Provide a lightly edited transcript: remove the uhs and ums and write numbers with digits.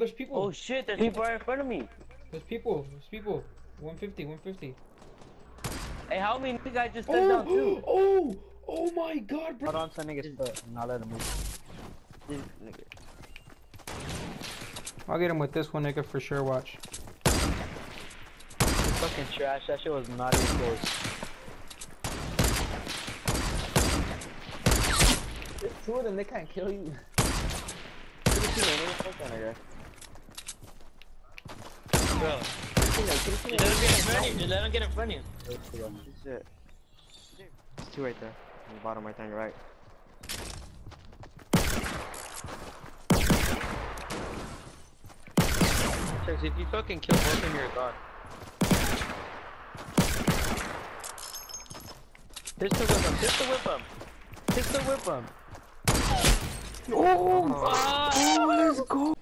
there's people. Oh shit, there's people right in front of me. There's people. There's people. 150, 150. Hey, how many guys just stepped down too? Oh my god, bro. Hold on to that nigga's foot and I'll let him move. This nigga. I'll get him with this one, nigga, for sure. Watch. Fucking trash. That shit was not even close. There's two of them. They can't kill you. Bro. Just let him get in front of you. Just let him get in front of you. Shit. There's two right there. On the bottom right there on your right. Checks, if you fucking kill both of them, you're a god. Pistol whip him. Pistol whip him. Pistol whip him. Oh, let's go.